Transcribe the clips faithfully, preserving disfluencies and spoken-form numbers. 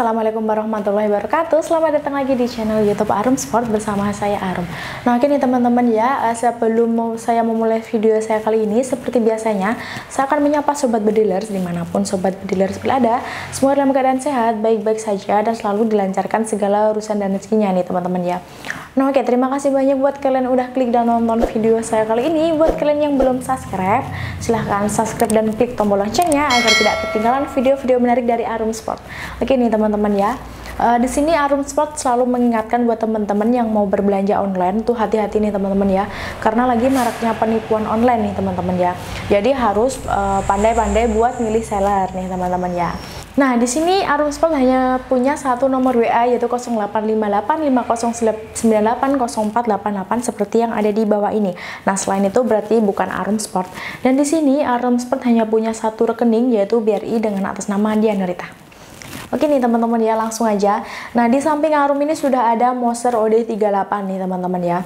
Assalamualaikum warahmatullahi wabarakatuh. Selamat datang lagi di channel YouTube Arum Sport bersama saya Arum. Nah, oke nih teman-teman ya, sebelum mau saya memulai video saya kali ini, seperti biasanya, saya akan menyapa sobat bedilers dimanapun sobat bedilers berada. Semua dalam keadaan sehat, baik-baik saja, dan selalu dilancarkan segala urusan dan rezekinya nih teman-teman ya. Nah, oke, terima kasih banyak buat kalian udah klik dan nonton video saya kali ini. Buat kalian yang belum subscribe, silahkan subscribe dan klik tombol loncengnya agar tidak ketinggalan video-video menarik dari Arum Sport. Oke nih teman-teman ya, uh, di sini Arum Sport selalu mengingatkan buat teman-teman yang mau berbelanja online tuh hati-hati nih teman-teman ya, karena lagi maraknya penipuan online nih teman-teman ya. Jadi harus pandai-pandai uh, buat milih seller nih teman-teman ya. Nah, di sini Arum Sport hanya punya satu nomor W A, yaitu nol delapan lima delapan lima nol sembilan delapan nol empat delapan delapan seperti yang ada di bawah ini. Nah, selain itu berarti bukan Arum Sport. Dan di sini Arum Sport hanya punya satu rekening, yaitu B R I dengan atas nama Dian Nurita. Oke nih teman-teman ya, langsung aja. Nah, di samping Arum ini sudah ada Moser O D tiga puluh delapan nih teman-teman ya.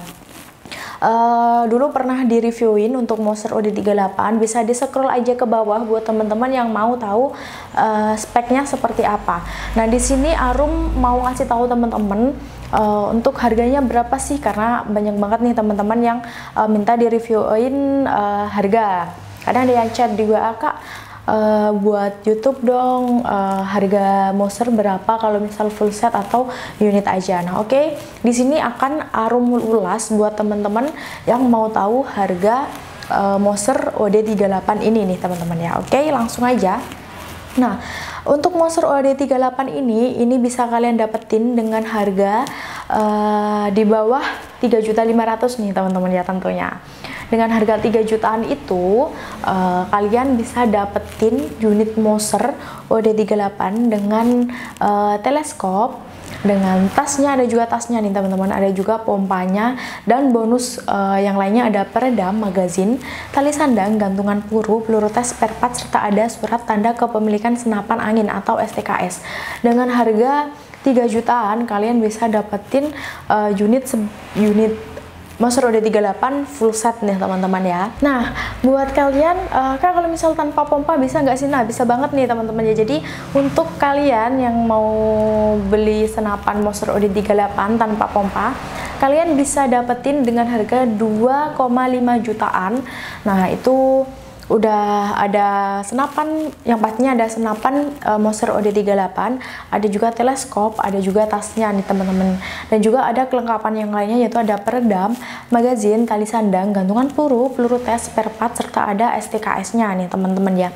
Uh, dulu pernah di-reviewin untuk Moser O D tiga puluh delapan, bisa di scroll aja ke bawah buat teman-teman yang mau tahu uh, speknya seperti apa. Nah, di sini Arum mau ngasih tahu teman-teman uh, untuk harganya berapa sih, karena banyak banget nih teman-teman yang uh, minta di-reviewin uh, harga. Kadang ada yang chat juga, Kak, Uh, buat YouTube dong, uh, harga Moser berapa kalau misal full set atau unit aja. Nah, oke, okay. Di sini akan Arum ulas buat teman-teman yang mau tahu harga uh, Moser O D tiga puluh delapan ini nih teman-teman ya. Oke, okay, langsung aja. Nah, untuk Moser O D tiga puluh delapan ini, ini bisa kalian dapetin dengan harga uh, di bawah tiga juta lima ratus ribu nih teman-teman ya tentunya. Dengan harga tiga jutaan itu, uh, kalian bisa dapetin unit Moser O D tiga puluh delapan dengan uh, teleskop, dengan tasnya, ada juga tasnya nih teman-teman, ada juga pompanya, dan bonus uh, yang lainnya ada peredam, magazin, tali sandang, gantungan peluru, peluru tes, spare part, serta ada surat tanda kepemilikan senapan angin atau S T K S. Dengan harga tiga jutaan, kalian bisa dapetin uh, unit unit Moser O D tiga puluh delapan full set nih teman-teman ya. Nah, buat kalian, uh, kan kalau misal tanpa pompa bisa nggak sih? Nah, bisa banget nih teman-teman ya. Jadi untuk kalian yang mau beli senapan Moser O D tiga puluh delapan tanpa pompa, kalian bisa dapetin dengan harga dua koma lima jutaan. Nah, itu udah ada senapan, yang pastinya ada senapan uh, Moser O D tiga puluh delapan, ada juga teleskop, ada juga tasnya nih teman-teman, dan juga ada kelengkapan yang lainnya, yaitu ada peredam, magazin, tali sandang, gantungan peluru, peluru tes, spare part, serta ada S T K S-nya nih teman-teman ya.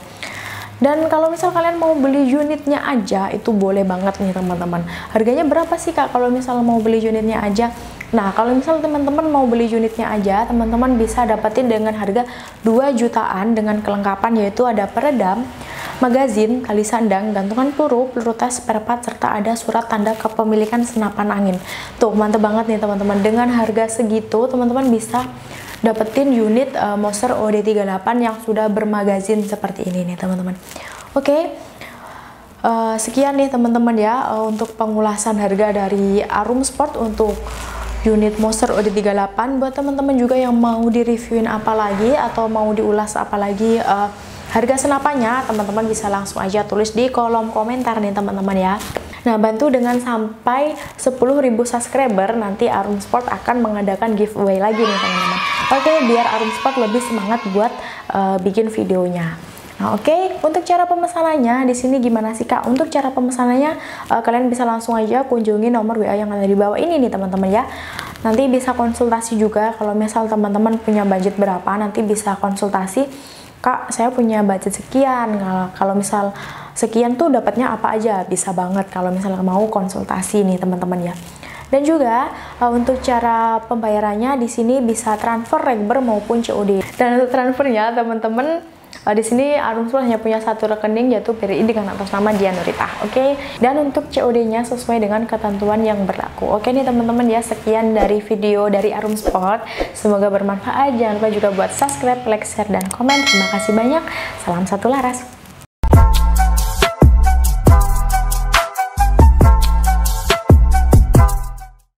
Dan kalau misal kalian mau beli unitnya aja, itu boleh banget nih teman-teman. Harganya berapa sih Kak kalau misal mau beli unitnya aja? Nah, kalau misal teman-teman mau beli unitnya aja, teman-teman bisa dapetin dengan harga dua jutaan dengan kelengkapan, yaitu ada peredam, magazin, tali sandang, gantungan peluru, peluru tes, spare part, serta ada surat tanda kepemilikan senapan angin. Tuh, mantep banget nih teman-teman. Dengan harga segitu, teman-teman bisa dapetin unit uh, Moser O D tiga puluh delapan yang sudah bermagazin seperti ini nih teman-teman. Oke, okay. uh, sekian nih teman-teman ya uh, untuk pengulasan harga dari Arum Sport untuk unit Moser O D tiga puluh delapan. Buat teman-teman juga yang mau di-reviewin apa lagi atau mau diulas apa lagi uh, harga senapannya, teman-teman bisa langsung aja tulis di kolom komentar nih teman-teman ya. Nah, bantu dengan sampai sepuluh ribu subscriber, nanti Arum Sport akan mengadakan giveaway lagi nih teman-teman. Oke, biar Arum Sport lebih semangat buat uh, bikin videonya. Nah, oke, okay. Untuk cara pemesanannya di sini gimana sih Kak? Untuk cara pemesanannya uh, kalian bisa langsung aja kunjungi nomor W A yang ada di bawah ini nih teman-teman ya. Nanti bisa konsultasi juga kalau misal teman-teman punya budget berapa, nanti bisa konsultasi. Kak, saya punya budget sekian. Kalau misal sekian tuh dapatnya apa aja? Bisa banget kalau misalnya mau konsultasi nih teman-teman ya. Dan juga uh, untuk cara pembayarannya di sini bisa transfer, rekber maupun C O D. Dan untuk transfernya teman-teman, Uh, di sini Arum Sport hanya punya satu rekening, yaitu B R I dengan atas nama Dian Nurita. Oke, okay? Dan untuk C O D-nya sesuai dengan ketentuan yang berlaku. Oke okay, nih teman-teman ya, sekian dari video dari Arum Sport. Semoga bermanfaat. Jangan lupa juga buat subscribe, like, share, dan komen. Terima kasih banyak. Salam satu laras.